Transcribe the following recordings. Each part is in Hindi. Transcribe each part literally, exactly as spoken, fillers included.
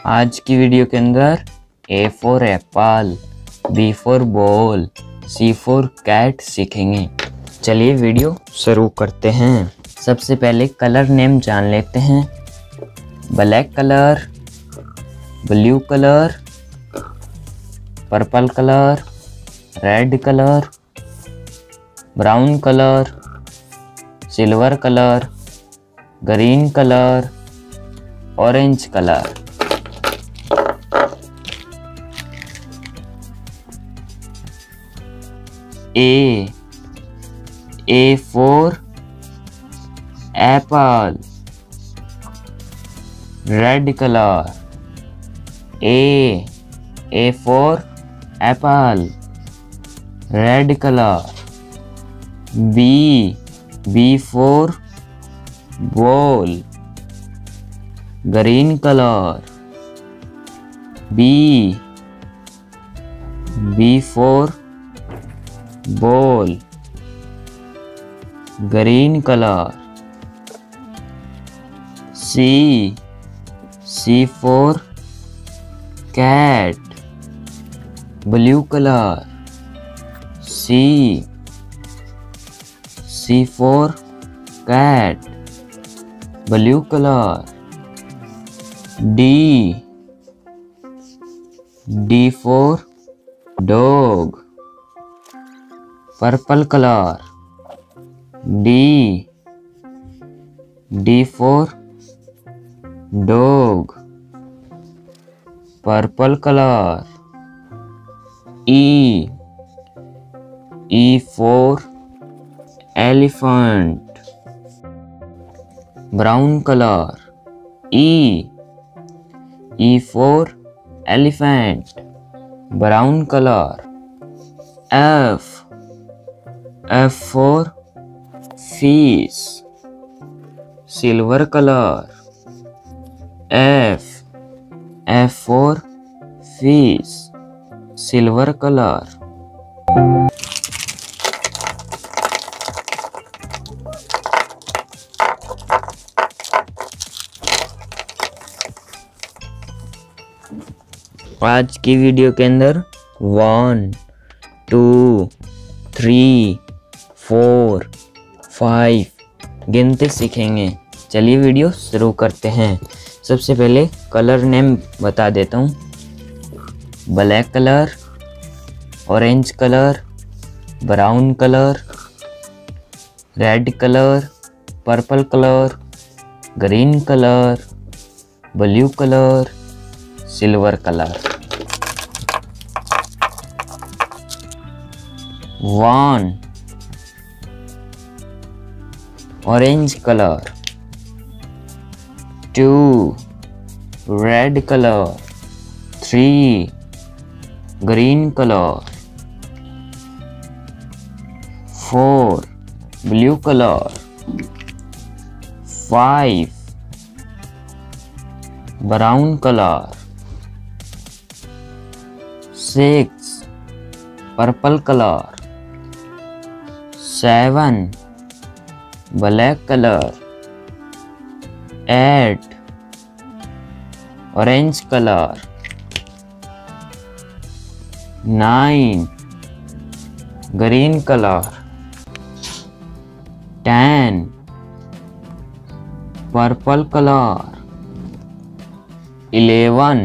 आज की वीडियो के अंदर A for apple, B for ball, C for cat सीखेंगे। चलिए वीडियो शुरू करते हैं। सबसे पहले कलर नेम जान लेते हैं। Black colour, blue colour, purple colour, red colour, brown colour, silver colour, green colour, orange colour. A A for apple, red color. A A for apple, red color. B B for ball, green color. B B for ball, green color. C C for cat, blue color. C C for cat, blue color. D D for dog, purple color. D D for dog, purple color. E E for elephant, brown color. E E for elephant, brown color. F F for fish, silver color. F F for fish, silver color. आज की वीडियो के अंदर one two three four five गिनते सीखेंगे। चलिए वीडियो शुरू करते हैं। सबसे पहले कलर नेम बता देता हूँ। Black colour, orange colour, brown colour, red colour, purple colour, green colour, blue colour, silver colour. One orange colour, two red colour, three green colour, four blue colour, five brown colour, six purple colour, seven black colour, eight orange colour, nine green colour, ten purple colour, eleven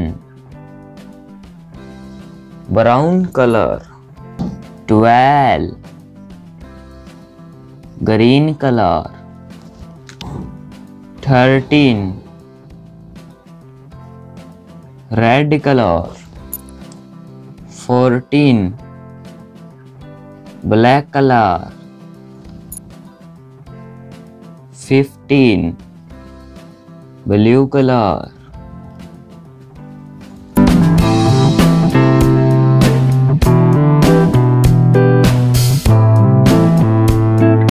brown colour, twelve green colour, thirteen red colour, fourteen black colour, fifteen blue colour,